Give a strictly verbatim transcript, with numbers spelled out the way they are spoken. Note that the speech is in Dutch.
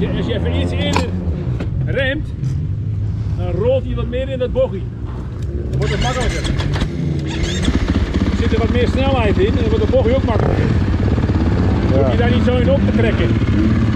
je, als je even iets eerder remt, dan rolt hij wat meer in dat bochtje. Dan wordt het makkelijker. Er zit er wat meer snelheid in en dan wordt de bochtje ook makkelijker. Dan hoef je daar niet zo in op te trekken.